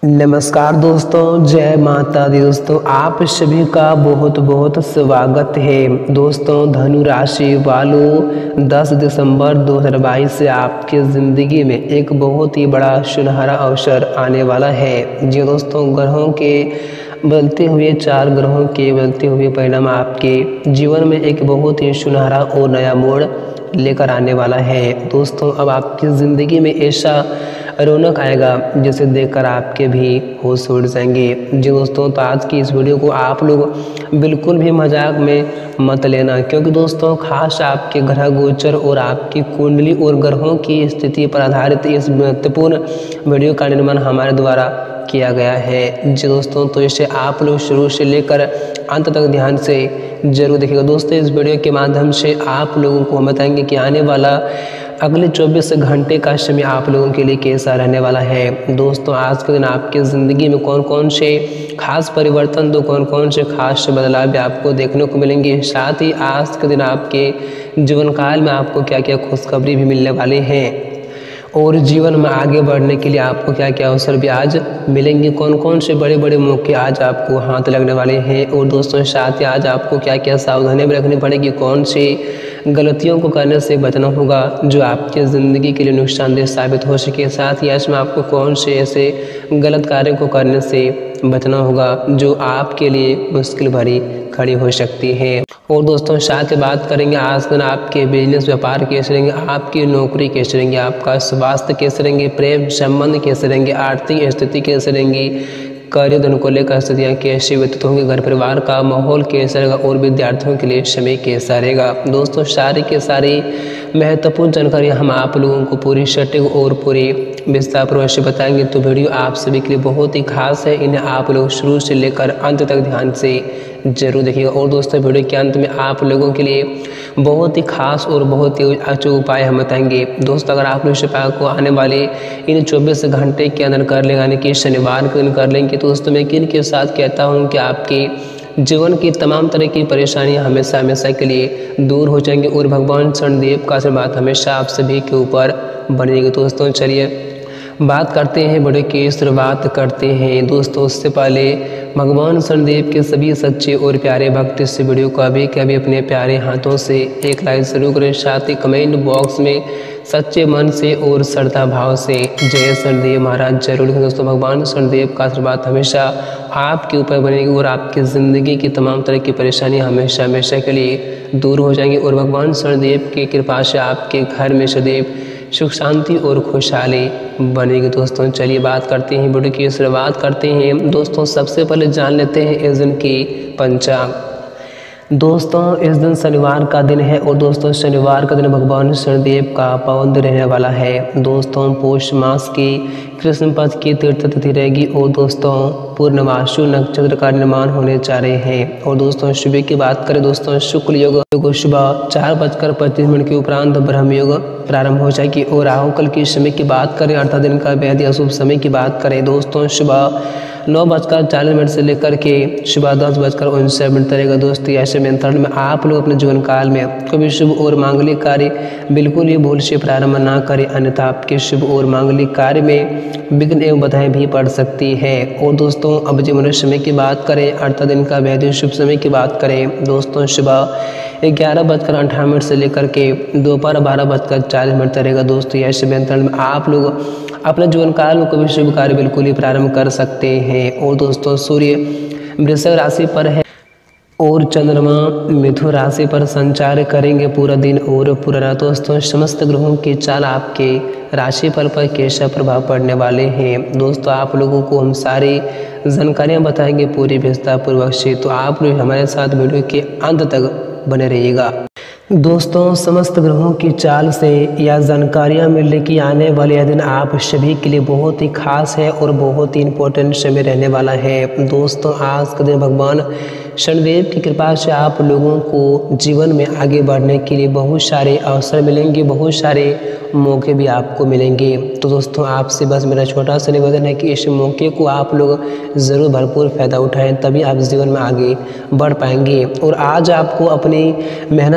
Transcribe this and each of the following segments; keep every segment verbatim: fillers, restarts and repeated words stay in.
नमस्कार दोस्तों, जय माता दी। दोस्तों आप सभी का बहुत बहुत स्वागत है। दोस्तों धनु राशि वालों, दस दिसंबर दो हज़ार बाईस से आपकी ज़िंदगी में एक बहुत ही बड़ा सुनहरा अवसर आने वाला है। जी दोस्तों, ग्रहों के बदलते हुए चार ग्रहों के बदलते हुए परिणाम आपके जीवन में एक बहुत ही सुनहरा और नया मोड़ लेकर आने वाला है। दोस्तों अब आपकी ज़िंदगी में ऐसा रौनक आएगा जिसे देखकर आपके भी होश उड़ जाएंगे। जी दोस्तों, तो आज की इस वीडियो को आप लोग बिल्कुल भी मजाक में मत लेना, क्योंकि दोस्तों खास आपके ग्रह गोचर और आपकी कुंडली और ग्रहों की स्थिति पर आधारित इस महत्वपूर्ण वीडियो का निर्माण हमारे द्वारा किया गया है। जी दोस्तों, तो इसे आप लोग शुरू से लेकर अंत तक ध्यान से जरूर देखिएगा। दोस्तों इस वीडियो के माध्यम से आप लोगों को हम बताएंगे कि आने वाला अगले चौबीस घंटे का समय आप लोगों के लिए कैसा रहने वाला है। दोस्तों आज के दिन आपकी ज़िंदगी में कौन कौन से खास परिवर्तन, तो कौन कौन से खास बदलाव भी आपको देखने को मिलेंगे। साथ ही आज के दिन आपके जीवन काल में आपको क्या क्या खुशखबरी भी मिलने वाले हैं और जीवन में आगे बढ़ने के लिए आपको क्या क्या अवसर भी आज मिलेंगे, कौन कौन से बड़े बड़े मौके आज आपको हाथ लगने वाले हैं। और दोस्तों साथ ही आज आपको क्या क्या सावधानी भी रखनी पड़ेगी, कौन सी गलतियों को करने से बचना होगा जो आपकी ज़िंदगी के लिए नुकसानदेह साबित हो सके। साथ ही इसमें आपको कौन से ऐसे गलत कार्यों को करने से बचना होगा जो आपके लिए मुश्किल भरी खड़ी हो सकती है। और दोस्तों साथ ही बात करेंगे आज दिन आपके बिजनेस व्यापार कैसे रहेंगे, आपकी नौकरी कैसे रहेंगे, आपका स्वास्थ्य कैसे रहेंगे, प्रेम संबंध कैसे रहेंगे, आर्थिक स्थिति कैसे रहेंगी, कार्य को लेकर स्थितियाँ कैसे व्यतीत होंगी, घर परिवार का माहौल कैसा रहेगा और विद्यार्थियों के लिए समय कैसा रहेगा। दोस्तों सारी के सारी महत्वपूर्ण जानकारी हम आप लोगों को पूरी सटीक और पूरी विस्तार पूर्वक से बताएंगे। तो वीडियो आप सभी के लिए बहुत ही खास है, इन्हें आप लोग शुरू से लेकर अंत तक ध्यान से जरूर देखिएगा। और दोस्तों वीडियो के अंत में आप लोगों के लिए बहुत ही खास और बहुत ही अच्छे उपाय हम बताएंगे। दोस्तों अगर आप लोग इस उपाय को आने वाले इन चौबीस घंटे के अंदर कर लेंगे, यानी कि शनिवार के दिन कर लेंगे, तो दोस्तों मैं यकीन के साथ कहता हूँ कि आपके जीवन की तमाम तरह की परेशानियां हमेशा हमेशा के लिए दूर हो जाएंगी और भगवान शनिदेव का आशीर्वाद हमेशा आप सभी के ऊपर बनेगी। दोस्तों चलिए बात करते हैं, बड़े की शुरुआत करते हैं। दोस्तों उससे पहले भगवान शनिदेव के सभी सच्चे और प्यारे भक्त इस वीडियो को अभी के अभी अपने प्यारे हाथों से एक लाइक शुरू करें, साथ ही कमेंट बॉक्स में सच्चे मन से और श्रद्धा भाव से जय शनिदेव महाराज जरूर लिखें। दोस्तों भगवान शनिदेव का आशीर्वाद हमेशा आपके ऊपर बनेगी और आपकी ज़िंदगी की तमाम तरह की परेशानियां हमेशा हमेशा के लिए दूर हो जाएंगी और भगवान शनिदेव की कृपा से आपके घर में सदैव सुख शांति और खुशहाली बनेगी। दोस्तों चलिए बात करते हैं, वीडियो की शुरुआत करते हैं। दोस्तों सबसे पहले जान लेते हैं इस दिन की पंचांग। दोस्तों इस दिन शनिवार का दिन है और दोस्तों शनिवार का दिन भगवान शनिदेव का पावन दिन रहने वाला है। दोस्तों पौष मास की कृष्ण पक्ष की तीर्थ तिथि रहेगी और दोस्तों पूर्णमासु नक्षत्र का निर्माण होने जा रहे हैं। और दोस्तों सुबह की बात करें, दोस्तों शुक्ल योग सुबह चार बजकर पच्चीस मिनट के उपरांत ब्रह्म योग प्रारंभ हो जाएगी। और राहु काल की समय की बात करें अर्थात दिन का बेहद अशुभ समय की बात करें, दोस्तों सुबह नौ बजकर चालीस मिनट से लेकर के सुबह दस बजकर उनसठ मिनट तक रहेगा। दोस्तों ऐसे में अंतराल में आप लोग अपने जीवन काल में कभी शुभ और मांगलिक कार्य बिल्कुल ही भूल से प्रारंभ ना करें, अन्यथा आपके शुभ और मांगलिक कार्य में विघ्न एवं बाधाएं भी पड़ सकती है। और दोस्तों अब जीवन समय की बात करें अर्थात दिन का बेहद शुभ समय की बात करें, दोस्तों सुबह ग्यारह बजकर अठारह मिनट से लेकर के दोपहर बारह बजकर चालीस मिनट तक रहेगा। दोस्तों ऐसे में अंतराल में आप लोग अपने जीवन काल में कोई शुभ कार्य बिल्कुल ही प्रारंभ कर सकते हैं। और दोस्तों सूर्य वृषभ राशि पर है और चंद्रमा मिथुन राशि पर संचार करेंगे पूरा दिन और पूरा रात। दोस्तों समस्त ग्रहों की चाल आपके राशिफल पर कैसा प्रभाव पड़ने वाले हैं, दोस्तों आप लोगों को हम सारी जानकारियां बताएंगे पूरी विस्तार पूर्वक से, तो आप लोग हमारे साथ वीडियो के अंत तक बने रहिएगा। दोस्तों समस्त ग्रहों की चाल से या जानकारियाँ मिलने की आने वाले यह दिन आप सभी के लिए बहुत ही खास है और बहुत ही इम्पोर्टेंट समय रहने वाला है। दोस्तों आज का दिन भगवान शनिदेव की कृपा से आप लोगों को जीवन में आगे बढ़ने के लिए बहुत सारे अवसर मिलेंगे, बहुत सारे मौके भी आपको मिलेंगे। तो दोस्तों आपसे बस मेरा छोटा सा निवेदन है कि इस मौके को आप लोग ज़रूर भरपूर फ़ायदा उठाएं, तभी आप जीवन में आगे बढ़ पाएंगे। और आज आपको अपनी मेहनत का भी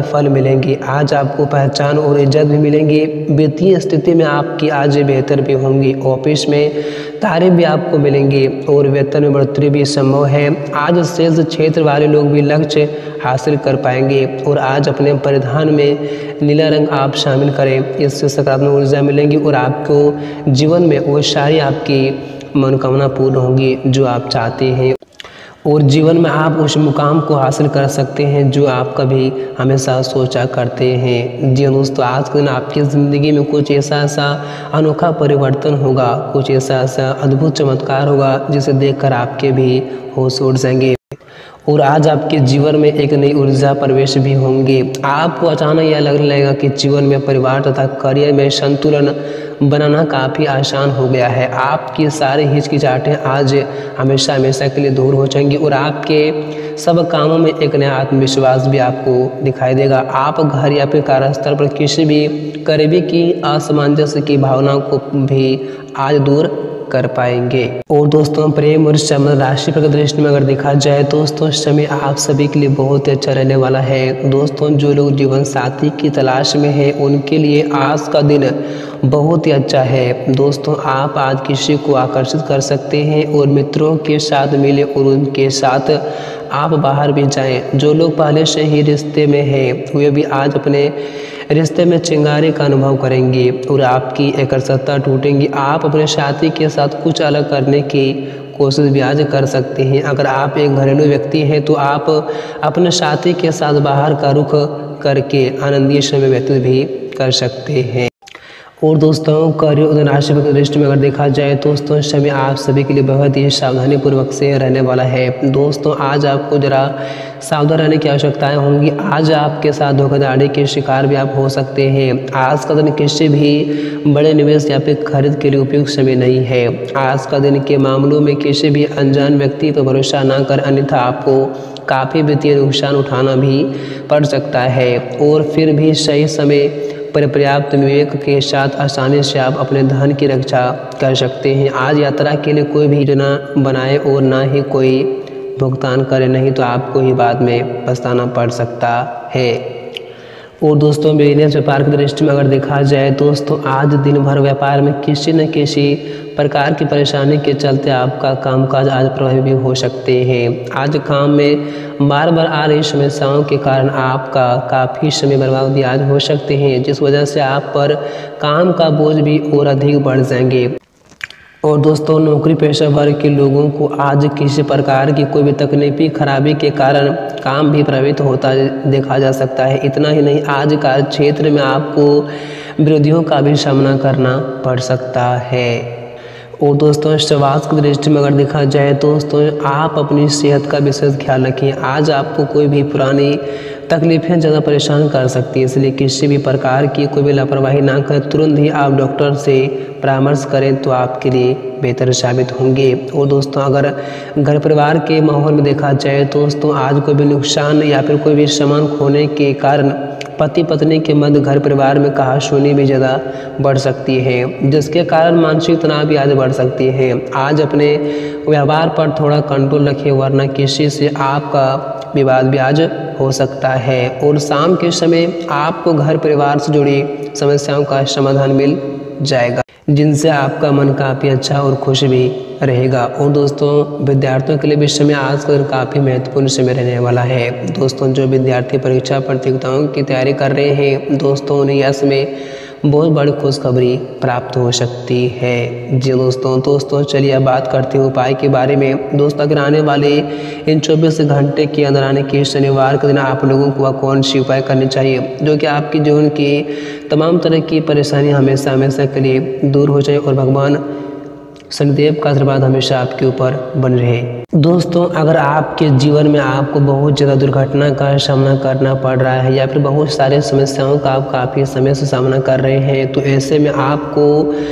फल मिलेंगे। आज आपको पहचान और इज्जत भी मिलेंगी। वित्तीय स्थिति में आपकी आज बेहतर भी होंगी। ऑफिस में तारीफ भी आपको मिलेंगी और वेतन में बढ़ोतरी भी संभव है। आज सेल्स क्षेत्र वाले लोग भी लक्ष्य हासिल कर पाएंगे और आज अपने परिधान में नीला रंग आप शामिल करें, इससे सकारात्मक ऊर्जा मिलेंगी और आपको जीवन में वो सारी आपकी मनोकामना पूर्ण होंगी जो आप चाहते हैं और जीवन में आप उस मुकाम को हासिल कर सकते हैं जो आप कभी हमेशा सोचा करते हैं। जी दोस्तों, आज के दिन आपकी ज़िंदगी में कुछ ऐसा ऐसा अनोखा परिवर्तन होगा, कुछ ऐसा ऐसा अद्भुत चमत्कार होगा जिसे देखकर आपके भी होश उड़ जाएंगे और आज आपके जीवन में एक नई ऊर्जा प्रवेश भी होंगे। आपको अचानक यह लगने लगेगा कि जीवन में परिवार तथा करियर में संतुलन बनाना काफ़ी आसान हो गया है। आपकी सारी हिचकिचाहटें आज हमेशा हमेशा के लिए दूर हो जाएंगी और आपके सब कामों में एक नया आत्मविश्वास भी आपको दिखाई देगा। आप घर या फिर कार्यस्थल पर किसी भी करीबी की असमंजस की भावना को भी आज दूर कर पाएंगे। और दोस्तों, प्रेम और संबंध राशि पर दृष्टि में अगर देखा जाए दोस्तों, समय आप सभी के लिए बहुत ही अच्छा रहने वाला है। दोस्तों, जो लोग जीवन साथी की तलाश में हैं उनके लिए आज का दिन बहुत ही अच्छा है। दोस्तों, आप आज किसी को आकर्षित कर सकते हैं और मित्रों के साथ मिले और उनके साथ आप बाहर भी जाएं। जो लोग पहले से ही रिश्ते में हैं वे भी आज अपने रिश्ते में चिंगारी का अनुभव करेंगे और आपकी एकरसता टूटेंगी। आप अपने साथी के साथ कुछ अलग करने की कोशिश भी आज कर सकते हैं। अगर आप एक घरेलू व्यक्ति हैं तो आप अपने साथी के साथ बाहर का रुख करके आनंदीय समय व्यतीत भी कर सकते हैं। और दोस्तों, करियर और राशि की दृष्टि में अगर देखा जाए दोस्तों, समय आप सभी के लिए बहुत ही सावधानी पूर्वक से रहने वाला है। दोस्तों, आज आपको जरा सावधान रहने की आवश्यकताएं होंगी। आज आपके साथ धोखाधड़ी के शिकार भी आप हो सकते हैं। आज का दिन किसी भी बड़े निवेश या फिर खरीद के लिए उपयुक्त समय नहीं है। आज का दिन के मामलों में किसी भी अनजान व्यक्ति पर भरोसा न कर, अन्यथा आपको काफ़ी वित्तीय नुकसान उठाना भी पड़ सकता है। और फिर भी सही समय पर पर्याप्त विवेक के साथ आसानी से आप अपने धन की रक्षा कर सकते हैं। आज यात्रा के लिए कोई भी योजना बनाए और ना ही कोई भुगतान करे, नहीं तो आपको ही बाद में पछताना पड़ सकता है। और दोस्तों, बिजनेस व्यापार की दृष्टि में अगर देखा जाए दोस्तों, आज दिन भर व्यापार में किसी न किसी प्रकार की परेशानी के चलते आपका कामकाज आज प्रभावित भी हो सकते हैं। आज काम में बार बार आ रही समस्याओं के कारण आपका काफ़ी समय बर्बाद भी आज हो सकते हैं, जिस वजह से आप पर काम का बोझ भी और अधिक बढ़ जाएंगे। और दोस्तों, नौकरी पेशा वर्ग के लोगों को आज किसी प्रकार की कोई भी तकनीकी खराबी के कारण काम भी प्रभावित होता देखा जा सकता है। इतना ही नहीं, आज कार्य क्षेत्र में आपको विरोधियों का भी सामना करना पड़ सकता है। और दोस्तों, स्वास्थ्य की दृष्टि में अगर देखा जाए दोस्तों, आप अपनी सेहत का विशेष ख्याल रखें। आज आपको कोई भी पुरानी तकलीफें ज़्यादा परेशान कर सकती हैं, इसलिए किसी भी प्रकार की कोई भी लापरवाही ना करें। तुरंत ही आप डॉक्टर से परामर्श करें तो आपके लिए बेहतर साबित होंगे। और दोस्तों, अगर घर परिवार के माहौल में देखा जाए दोस्तों, आज कोई भी नुकसान या फिर कोई भी सामान खोने के कारण पति पत्नी के मध्य घर परिवार में कहासुनी भी ज़्यादा बढ़ सकती है, जिसके कारण मानसिक तनाव भी आज बढ़ सकती है। आज अपने व्यवहार पर थोड़ा कंट्रोल रखें, वरना किसी से आपका विवाद भी आज हो सकता है। और शाम के समय आपको घर परिवार से जुड़ी समस्याओं का समाधान मिल जाएगा, जिनसे आपका मन काफ़ी अच्छा और खुश भी रहेगा। और दोस्तों, विद्यार्थियों के लिए भी समय आज का काफ़ी महत्वपूर्ण समय रहने वाला है। दोस्तों, जो विद्यार्थी परीक्षा प्रतियोगिताओं की तैयारी कर रहे हैं दोस्तों, उन्हें यह समय बहुत बड़ी खुशखबरी प्राप्त हो सकती है। जी दोस्तों दोस्तों चलिए अब बात करते हैं उपाय के बारे में। दोस्तों, अगर आने वाले इन चौबीस घंटे के अंदर आने के शनिवार के दिन आप लोगों को कौन सी उपाय करने चाहिए जो कि आपकी जीवन की तमाम तरह की परेशानी हमेशा हमेशा के लिए दूर हो जाए और भगवान शनिदेव का आशीर्वाद हमेशा आपके ऊपर बन रहे। दोस्तों, अगर आपके जीवन में आपको बहुत ज़्यादा दुर्घटना का सामना करना पड़ रहा है या फिर बहुत सारे समस्याओं का आप काफ़ी समय से सामना कर रहे हैं, तो ऐसे में आपको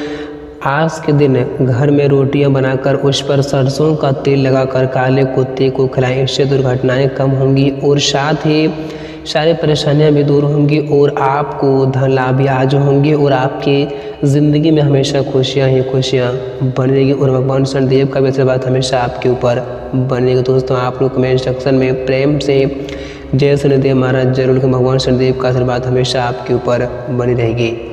आज के दिन घर में रोटियां बनाकर उस पर सरसों का तेल लगाकर काले कुत्ते को खिलाएं। इससे दुर्घटनाएं कम होंगी और साथ ही सारी परेशानियां भी दूर होंगी और आपको धन लाभ भी आज होंगे और आपकी ज़िंदगी में हमेशा खुशियां ही खुशियां बनेगी और भगवान शनिदेव का भी आशीर्वाद हमेशा आपके ऊपर बनेगा। दोस्तों, आप लोग कमेंट सेक्शन में प्रेम से जय शनिदेव महाराज। जरूर कि भगवान शनिदेव का आशीर्वाद हमेशा आपके ऊपर बनी रहेगी।